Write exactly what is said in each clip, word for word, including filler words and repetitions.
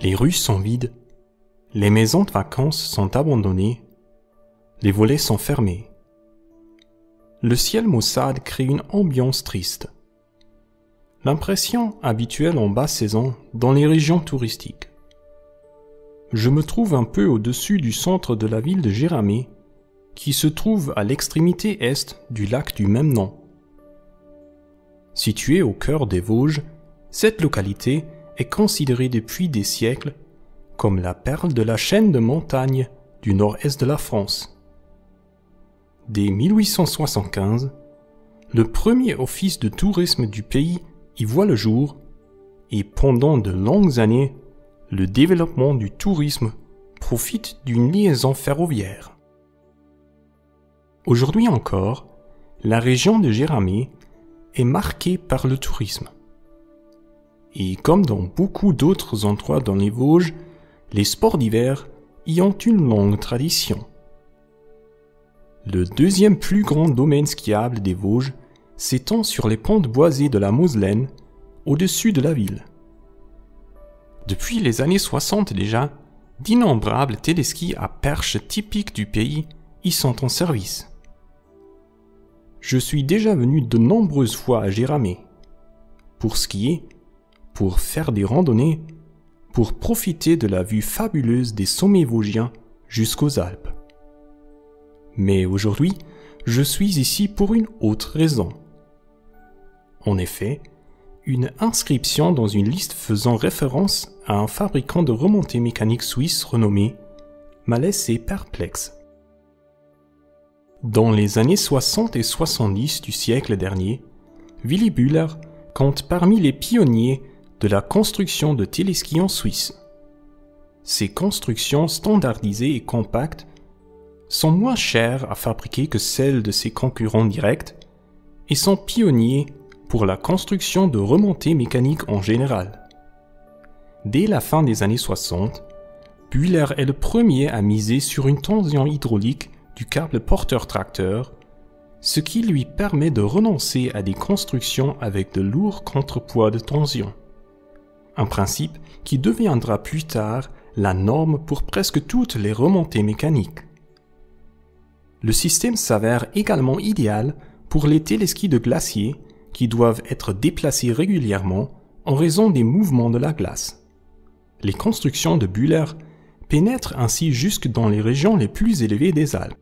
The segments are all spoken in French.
Les rues sont vides, les maisons de vacances sont abandonnées, les volets sont fermés. Le ciel maussade crée une ambiance triste. L'impression habituelle en basse saison dans les régions touristiques. Je me trouve un peu au-dessus du centre de la ville de Jéramé, qui se trouve à l'extrémité est du lac du même nom. Située au cœur des Vosges, cette localité est considérée depuis des siècles comme la perle de la chaîne de montagnes du nord-est de la France. Dès mille huit cent soixante-quinze, le premier office de tourisme du pays y voit le jour et pendant de longues années, le développement du tourisme profite d'une liaison ferroviaire. Aujourd'hui encore, la région de Jéramé est marquée par le tourisme. Et comme dans beaucoup d'autres endroits dans les Vosges, les sports d'hiver y ont une longue tradition. Le deuxième plus grand domaine skiable des Vosges s'étend sur les pentes boisées de la Moselaine, au-dessus de la ville. Depuis les années soixante déjà, d'innombrables téléskis à perches typiques du pays y sont en service. Je suis déjà venu de nombreuses fois à Jéramé, pour skier, pour faire des randonnées, pour profiter de la vue fabuleuse des sommets vosgiens jusqu'aux Alpes. Mais aujourd'hui, je suis ici pour une autre raison. En effet, une inscription dans une liste faisant référence à un fabricant de remontées mécaniques suisse renommé m'a laissé perplexe. Dans les années soixante et soixante-dix du siècle dernier, Willy Bühler compte parmi les pionniers de la construction de téléskis en Suisse. Ces constructions standardisées et compactes sont moins chères à fabriquer que celles de ses concurrents directs et sont pionniers pour la construction de remontées mécaniques en général. Dès la fin des années soixante, Bühler est le premier à miser sur une tension hydraulique du câble porteur-tracteur, ce qui lui permet de renoncer à des constructions avec de lourds contrepoids de tension. Un principe qui deviendra plus tard la norme pour presque toutes les remontées mécaniques. Le système s'avère également idéal pour les téléskis de glacier qui doivent être déplacés régulièrement en raison des mouvements de la glace. Les constructions de Bühler pénètrent ainsi jusque dans les régions les plus élevées des Alpes.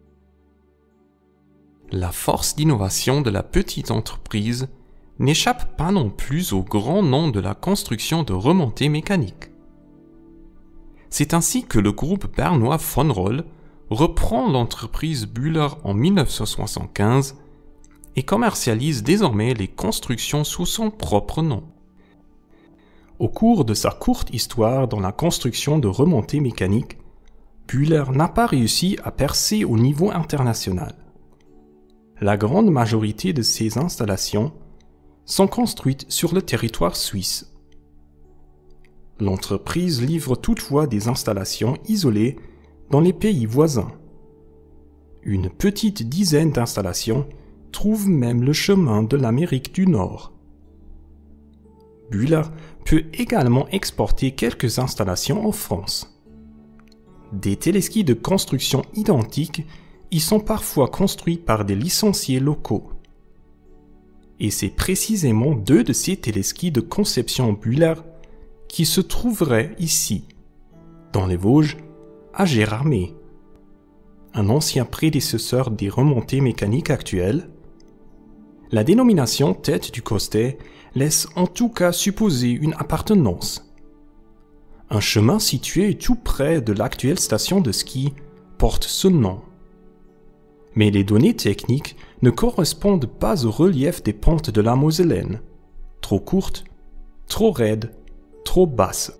La force d'innovation de la petite entreprise n'échappe pas non plus au grand nom de la construction de remontées mécaniques. C'est ainsi que le groupe bernois Von Roll reprend l'entreprise Bühler en mille neuf cent soixante-quinze et commercialise désormais les constructions sous son propre nom. Au cours de sa courte histoire dans la construction de remontées mécaniques, Bühler n'a pas réussi à percer au niveau international. La grande majorité de ses installations sont construites sur le territoire suisse. L'entreprise livre toutefois des installations isolées dans les pays voisins. Une petite dizaine d'installations trouvent même le chemin de l'Amérique du Nord. Bühler peut également exporter quelques installations en France. Des téléskis de construction identique y sont parfois construits par des licenciés locaux. Et c'est précisément deux de ces téléskis de conception Bühler qui se trouveraient ici, dans les Vosges, à Jéramé, un ancien prédécesseur des remontées mécaniques actuelles. La dénomination tête du Costet laisse en tout cas supposer une appartenance. Un chemin situé tout près de l'actuelle station de ski porte ce nom. Mais les données techniques ne correspondent pas au relief des pentes de la Moselaine, trop courtes, trop raides, trop basses.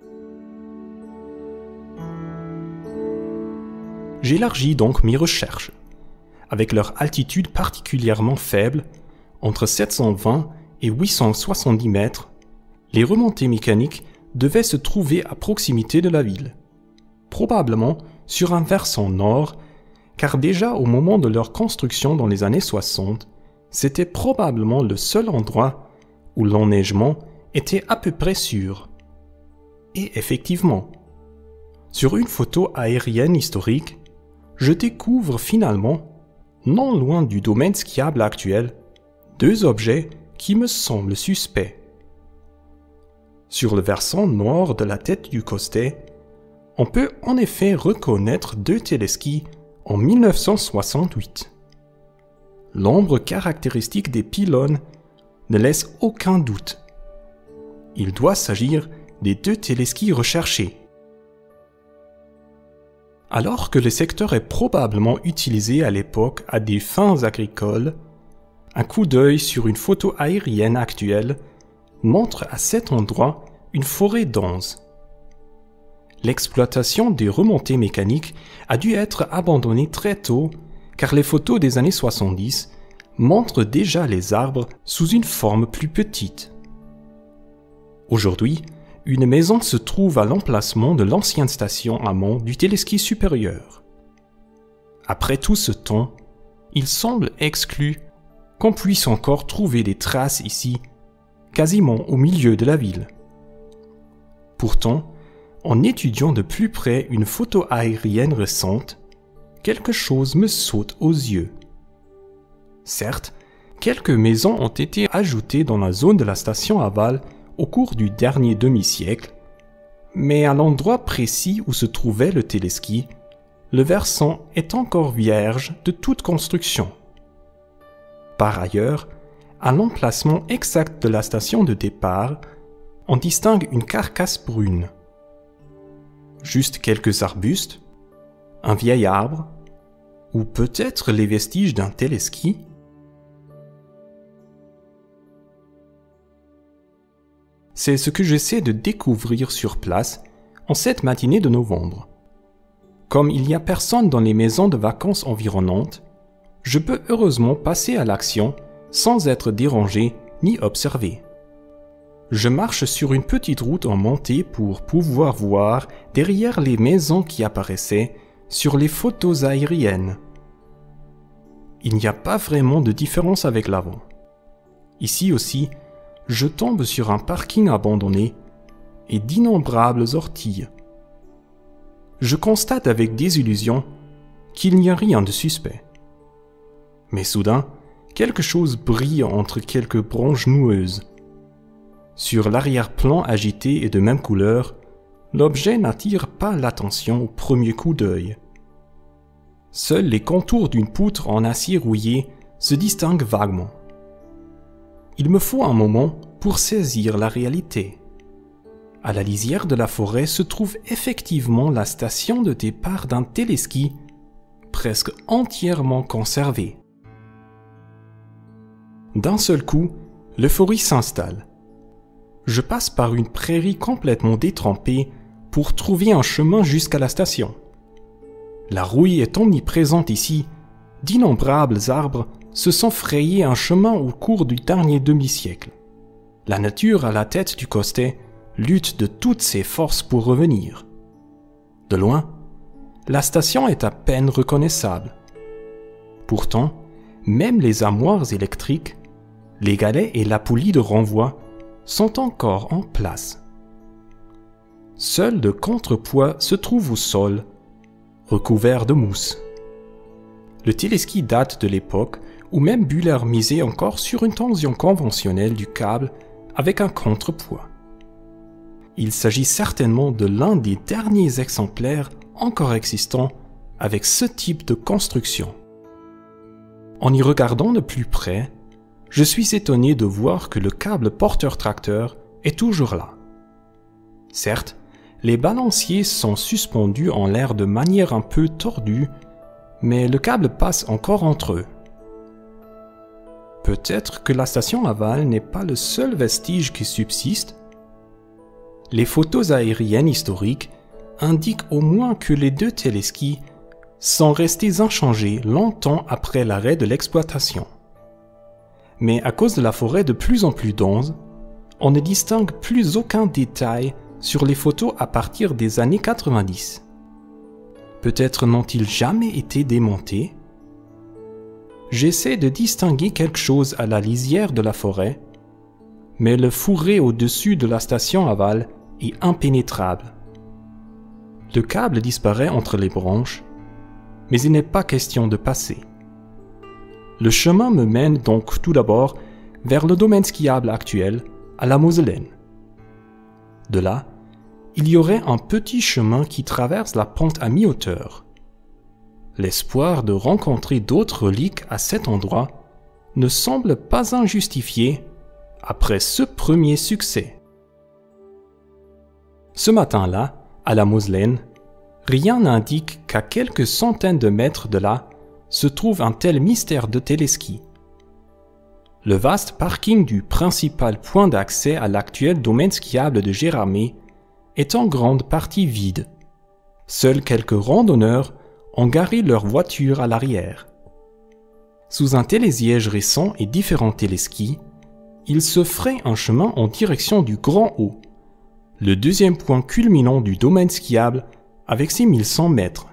J'élargis donc mes recherches. Avec leur altitude particulièrement faible, entre sept cent vingt et huit cent soixante-dix mètres, les remontées mécaniques devaient se trouver à proximité de la ville, probablement sur un versant nord, car déjà au moment de leur construction dans les années soixante, c'était probablement le seul endroit où l'enneigement était à peu près sûr. Et effectivement, Sur une photo aérienne historique, je découvre finalement, non loin du domaine skiable actuel, deux objets qui me semblent suspects. Sur le versant nord de la tête du Costet, on peut en effet reconnaître deux téléskis en mille neuf cent soixante-huit. L'ombre caractéristique des pylônes ne laisse aucun doute. Il doit s'agir des deux téléskis recherchés. Alors que le secteur est probablement utilisé à l'époque à des fins agricoles, un coup d'œil sur une photo aérienne actuelle montre à cet endroit une forêt dense. L'exploitation des remontées mécaniques a dû être abandonnée très tôt car les photos des années soixante-dix montrent déjà les arbres sous une forme plus petite. Aujourd'hui, une maison se trouve à l'emplacement de l'ancienne station amont du téléski supérieur. Après tout ce temps, il semble exclu qu'on puisse encore trouver des traces ici, quasiment au milieu de la ville. Pourtant, en étudiant de plus près une photo aérienne récente, quelque chose me saute aux yeux. Certes, quelques maisons ont été ajoutées dans la zone de la station aval au cours du dernier demi-siècle, mais à l'endroit précis où se trouvait le téléski, le versant est encore vierge de toute construction. Par ailleurs, à l'emplacement exact de la station de départ, on distingue une carcasse brune. Juste quelques arbustes, un vieil arbre, ou peut-être les vestiges d'un téléski. C'est ce que j'essaie de découvrir sur place en cette matinée de novembre. Comme il n'y a personne dans les maisons de vacances environnantes, je peux heureusement passer à l'action sans être dérangé ni observé. Je marche sur une petite route en montée pour pouvoir voir derrière les maisons qui apparaissaient sur les photos aériennes. Il n'y a pas vraiment de différence avec l'avant. Ici aussi, je tombe sur un parking abandonné et d'innombrables orties. Je constate avec désillusion qu'il n'y a rien de suspect. Mais soudain, quelque chose brille entre quelques branches noueuses. Sur l'arrière-plan agité et de même couleur, l'objet n'attire pas l'attention au premier coup d'œil. Seuls les contours d'une poutre en acier rouillé se distinguent vaguement. Il me faut un moment pour saisir la réalité. À la lisière de la forêt se trouve effectivement la station de départ d'un téléski, presque entièrement conservé. D'un seul coup, l'euphorie s'installe. Je passe par une prairie complètement détrempée pour trouver un chemin jusqu'à la station. La rouille est omniprésente ici. D'innombrables arbres se sont frayés un chemin au cours du dernier demi-siècle. La nature à la tête du Costet lutte de toutes ses forces pour revenir. De loin, la station est à peine reconnaissable. Pourtant, même les armoires électriques, les galets et la poulie de renvoi sont encore en place. Seul le contrepoids se trouve au sol, recouvert de mousse. Le téléski date de l'époque où même Bühler misait encore sur une tension conventionnelle du câble avec un contrepoids. Il s'agit certainement de l'un des derniers exemplaires encore existants avec ce type de construction. En y regardant de plus près, je suis étonné de voir que le câble porteur-tracteur est toujours là. Certes, les balanciers sont suspendus en l'air de manière un peu tordue, mais le câble passe encore entre eux. Peut-être que la station aval n'est pas le seul vestige qui subsiste. Les photos aériennes historiques indiquent au moins que les deux téléskis sont restés inchangés longtemps après l'arrêt de l'exploitation. Mais à cause de la forêt de plus en plus dense, on ne distingue plus aucun détail sur les photos à partir des années quatre-vingt-dix. Peut-être n'ont-ils jamais été démontés? J'essaie de distinguer quelque chose à la lisière de la forêt, mais le fourré au-dessus de la station aval est impénétrable. Le câble disparaît entre les branches, mais il n'est pas question de passer. Le chemin me mène donc tout d'abord vers le domaine skiable actuel, à la Moselaine. De là, il y aurait un petit chemin qui traverse la pente à mi-hauteur. L'espoir de rencontrer d'autres reliques à cet endroit ne semble pas injustifié après ce premier succès. Ce matin-là, à la Moselaine, rien n'indique qu'à quelques centaines de mètres de là se trouve un tel mystère de téléski. Le vaste parking du principal point d'accès à l'actuel domaine skiable de Gérardmer est en grande partie vide. Seuls quelques randonneurs ont garé leurs voitures à l'arrière. Sous un télésiège récent et différents téléskis, il se ferait un chemin en direction du Grand Haut, le deuxième point culminant du domaine skiable avec ses mille cent mètres.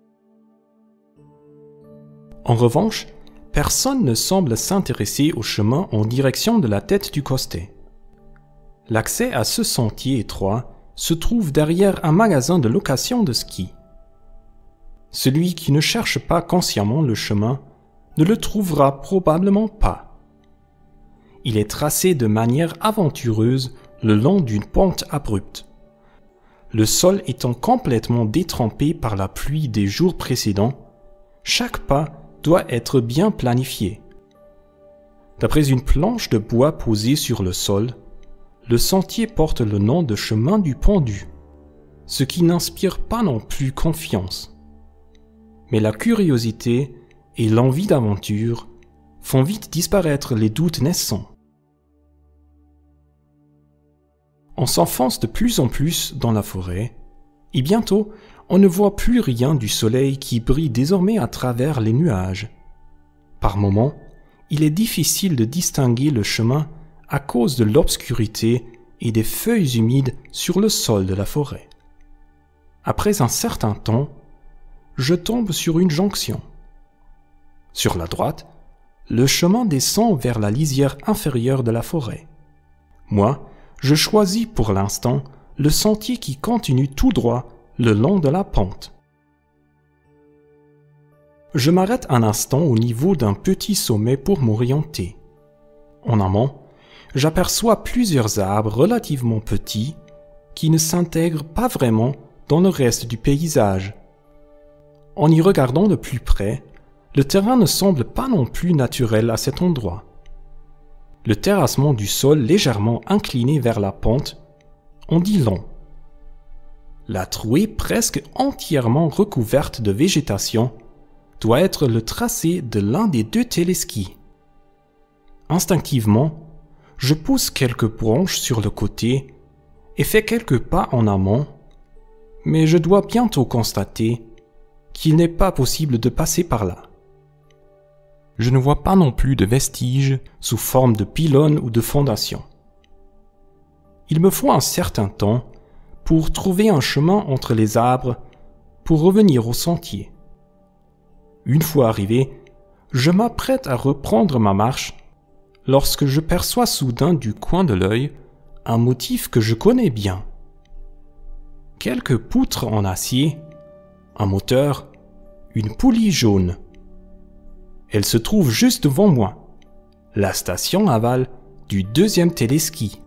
En revanche, personne ne semble s'intéresser au chemin en direction de la tête du Costet. L'accès à ce sentier étroit se trouve derrière un magasin de location de ski. Celui qui ne cherche pas consciemment le chemin ne le trouvera probablement pas. Il est tracé de manière aventureuse le long d'une pente abrupte. Le sol étant complètement détrempé par la pluie des jours précédents, chaque pas doit être bien planifié. D'après une planche de bois posée sur le sol, le sentier porte le nom de chemin du pendu, ce qui n'inspire pas non plus confiance. Mais la curiosité et l'envie d'aventure font vite disparaître les doutes naissants. On s'enfonce de plus en plus dans la forêt, et bientôt on ne voit plus rien du soleil qui brille désormais à travers les nuages. Par moments, il est difficile de distinguer le chemin à cause de l'obscurité et des feuilles humides sur le sol de la forêt. Après un certain temps, je tombe sur une jonction. Sur la droite, le chemin descend vers la lisière inférieure de la forêt. Moi, je choisis pour l'instant le sentier qui continue tout droit le long de la pente. Je m'arrête un instant au niveau d'un petit sommet pour m'orienter. En amont, j'aperçois plusieurs arbres relativement petits qui ne s'intègrent pas vraiment dans le reste du paysage. En y regardant de plus près, le terrain ne semble pas non plus naturel à cet endroit. Le terrassement du sol légèrement incliné vers la pente en dit long. La trouée presque entièrement recouverte de végétation doit être le tracé de l'un des deux téléskis. Instinctivement, je pousse quelques branches sur le côté et fais quelques pas en amont, mais je dois bientôt constater qu'il n'est pas possible de passer par là. Je ne vois pas non plus de vestiges sous forme de pylônes ou de fondations. Il me faut un certain temps pour trouver un chemin entre les arbres pour revenir au sentier. Une fois arrivé, je m'apprête à reprendre ma marche lorsque je perçois soudain du coin de l'œil un motif que je connais bien. Quelques poutres en acier, un moteur, une poulie jaune. Elle se trouve juste devant moi, la station aval du deuxième téléski.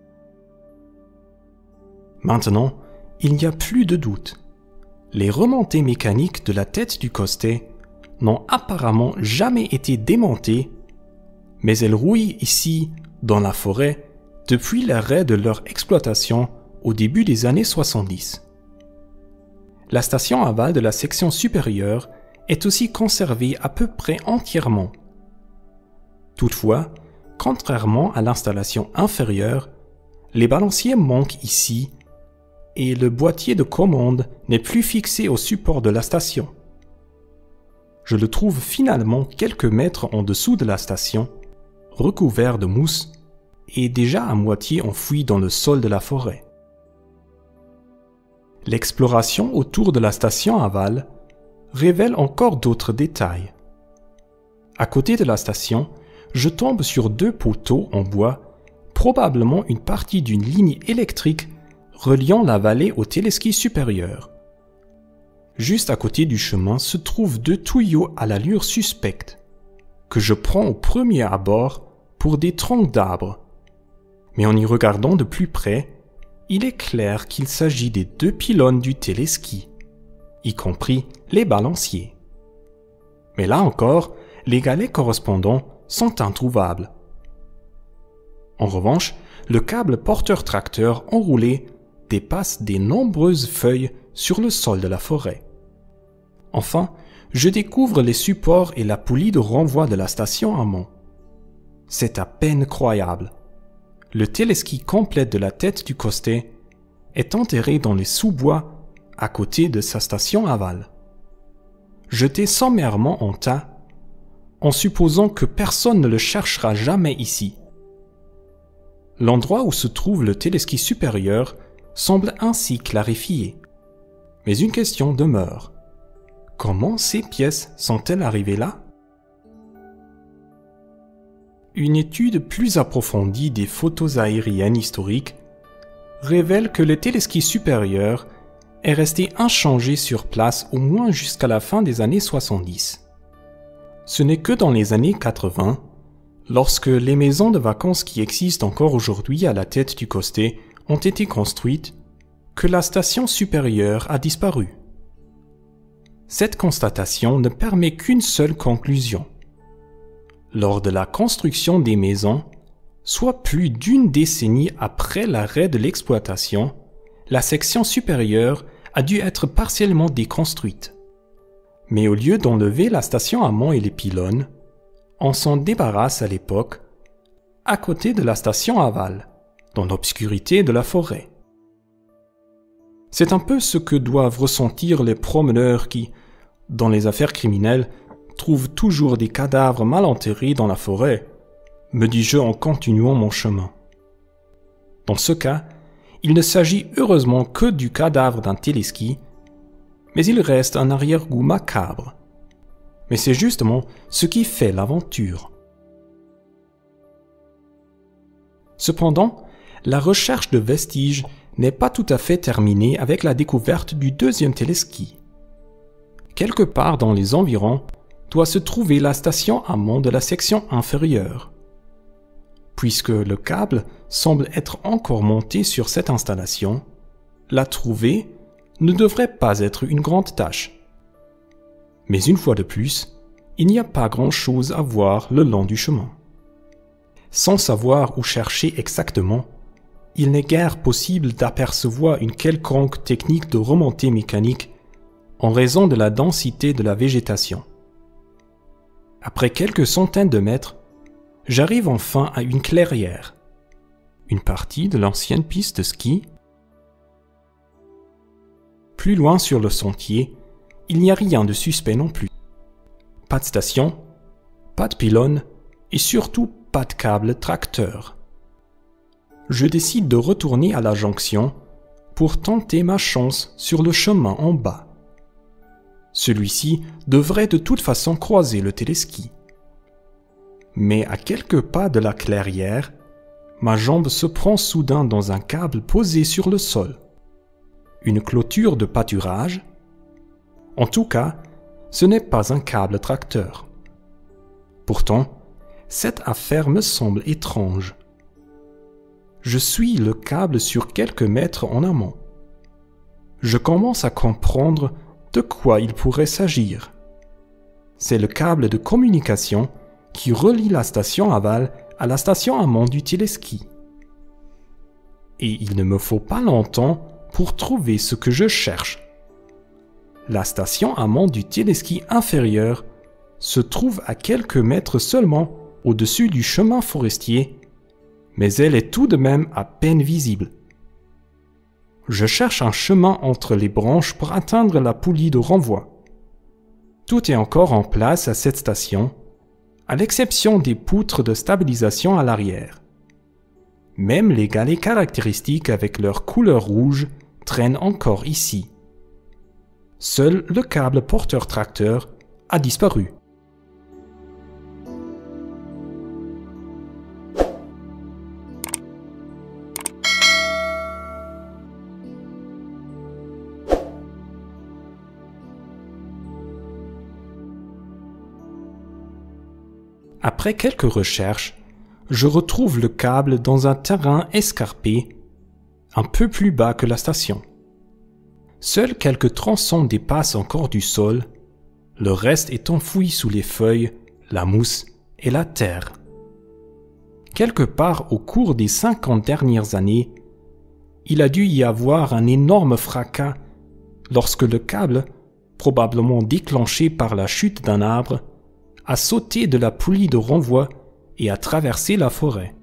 Maintenant, il n'y a plus de doute. Les remontées mécaniques de la tête du Costet n'ont apparemment jamais été démontées, mais elles rouillent ici, dans la forêt, depuis l'arrêt de leur exploitation au début des années soixante-dix. La station aval de la section supérieure est aussi conservée à peu près entièrement. Toutefois, contrairement à l'installation inférieure, les balanciers manquent ici et le boîtier de commande n'est plus fixé au support de la station. Je le trouve finalement quelques mètres en dessous de la station, recouvert de mousse et déjà à moitié enfoui dans le sol de la forêt. L'exploration autour de la station aval révèle encore d'autres détails. À côté de la station, je tombe sur deux poteaux en bois, probablement une partie d'une ligne électrique reliant la vallée au téléski supérieur, juste à côté du chemin se trouvent deux tuyaux à l'allure suspecte, que je prends au premier abord pour des troncs d'arbres. Mais en y regardant de plus près, il est clair qu'il s'agit des deux pylônes du téléski, y compris les balanciers. Mais là encore, les galets correspondants sont introuvables. En revanche, le câble porteur-tracteur enroulé dépasse des nombreuses feuilles sur le sol de la forêt. Enfin, je découvre les supports et la poulie de renvoi de la station amont. C'est à peine croyable. Le téléski complet de la tête du Costet est enterré dans les sous-bois à côté de sa station aval. Jeté sommairement en tas, en supposant que personne ne le cherchera jamais ici. L'endroit où se trouve le téléski supérieur semble ainsi clarifié. Mais une question demeure. Comment ces pièces sont-elles arrivées là? Une étude plus approfondie des photos aériennes historiques révèle que le téléski supérieur est resté inchangé sur place au moins jusqu'à la fin des années soixante-dix. Ce n'est que dans les années quatre-vingts, lorsque les maisons de vacances qui existent encore aujourd'hui à la tête du Costet ont été construites, que la station supérieure a disparu. Cette constatation ne permet qu'une seule conclusion. Lors de la construction des maisons, soit plus d'une décennie après l'arrêt de l'exploitation, la section supérieure a dû être partiellement déconstruite. Mais au lieu d'enlever la station amont et les pylônes, on s'en débarrasse à l'époque, à côté de la station aval, dans l'obscurité de la forêt. C'est un peu ce que doivent ressentir les promeneurs qui, dans les affaires criminelles, trouvent toujours des cadavres mal enterrés dans la forêt, me dis-je en continuant mon chemin. Dans ce cas, il ne s'agit heureusement que du cadavre d'un téléski, mais il reste un arrière-goût macabre. Mais c'est justement ce qui fait l'aventure. Cependant, la recherche de vestiges n'est pas tout à fait terminée avec la découverte du deuxième téléski. Quelque part dans les environs doit se trouver la station amont de la section inférieure. Puisque le câble semble être encore monté sur cette installation, la trouver ne devrait pas être une grande tâche. Mais une fois de plus, il n'y a pas grand-chose à voir le long du chemin. Sans savoir où chercher exactement, il n'est guère possible d'apercevoir une quelconque technique de remontée mécanique en raison de la densité de la végétation. Après quelques centaines de mètres, j'arrive enfin à une clairière, une partie de l'ancienne piste de ski. Plus loin sur le sentier, il n'y a rien de suspect non plus. Pas de station, pas de pylône et surtout pas de câble tracteur. Je décide de retourner à la jonction pour tenter ma chance sur le chemin en bas. Celui-ci devrait de toute façon croiser le téléski. Mais à quelques pas de la clairière, ma jambe se prend soudain dans un câble posé sur le sol. Une clôture de pâturage? En tout cas, ce n'est pas un câble tracteur. Pourtant, cette affaire me semble étrange. Je suis le câble sur quelques mètres en amont. Je commence à comprendre de quoi il pourrait s'agir. C'est le câble de communication qui relie la station aval à la station amont du téléski. Et il ne me faut pas longtemps pour trouver ce que je cherche. La station amont du téléski inférieur se trouve à quelques mètres seulement au-dessus du chemin forestier, mais elle est tout de même à peine visible. Je cherche un chemin entre les branches pour atteindre la poulie de renvoi. Tout est encore en place à cette station, à l'exception des poutres de stabilisation à l'arrière. Même les galets caractéristiques avec leur couleur rouge traînent encore ici. Seul le câble porteur-tracteur a disparu. Après quelques recherches, je retrouve le câble dans un terrain escarpé, un peu plus bas que la station. Seuls quelques tronçons dépassent encore du sol, le reste est enfoui sous les feuilles, la mousse et la terre. Quelque part au cours des cinquante dernières années, il a dû y avoir un énorme fracas lorsque le câble, probablement déclenché par la chute d'un arbre, a sauté de la poulie de renvoi et a traversé la forêt.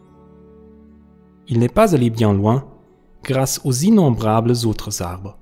Il n'est pas allé bien loin grâce aux innombrables autres arbres.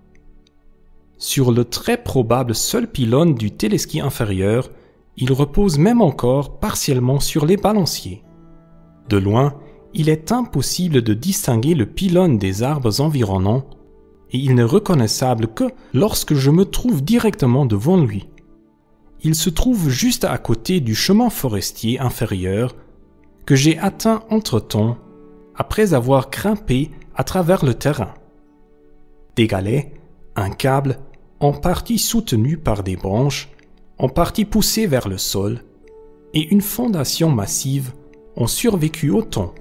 Sur le très probable seul pylône du téléski inférieur, il repose même encore partiellement sur les balanciers. De loin, il est impossible de distinguer le pylône des arbres environnants et il n'est reconnaissable que lorsque je me trouve directement devant lui. Il se trouve juste à côté du chemin forestier inférieur que j'ai atteint entre-temps après avoir grimpé à travers le terrain. Des galets, un câble, en partie soutenu par des branches, en partie poussé vers le sol, et une fondation massive ont survécu au temps.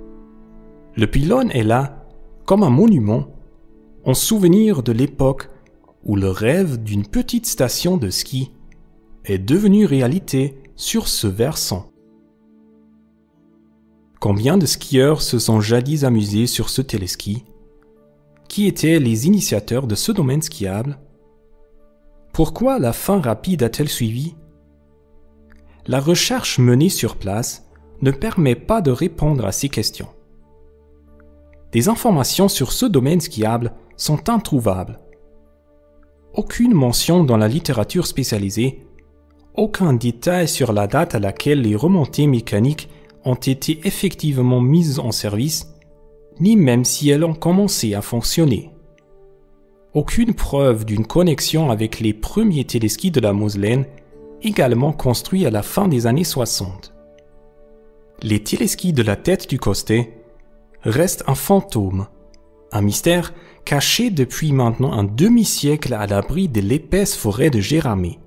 Le pylône est là, comme un monument, en souvenir de l'époque où le rêve d'une petite station de ski est devenu réalité sur ce versant. Combien de skieurs se sont jadis amusés sur ce téléski? Qui étaient les initiateurs de ce domaine skiable? Pourquoi la fin rapide a-t-elle suivi? La recherche menée sur place ne permet pas de répondre à ces questions. Des informations sur ce domaine skiable sont introuvables. Aucune mention dans la littérature spécialisée, aucun détail sur la date à laquelle les remontées mécaniques ont été effectivement mises en service, ni même si elles ont commencé à fonctionner. Aucune preuve d'une connexion avec les premiers téléskis de la Moselaine, également construits à la fin des années soixante. Les téléskis de la tête du Coster restent un fantôme, un mystère caché depuis maintenant un demi-siècle à l'abri de l'épaisse forêt de Jéramé.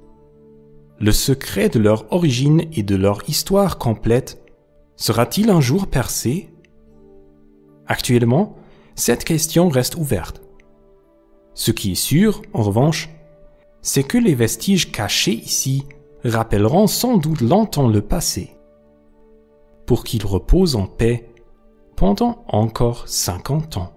Le secret de leur origine et de leur histoire complète sera-t-il un jour percé? Actuellement, cette question reste ouverte. Ce qui est sûr, en revanche, c'est que les vestiges cachés ici rappelleront sans doute longtemps le passé, pour qu'ils reposent en paix pendant encore cinquante ans.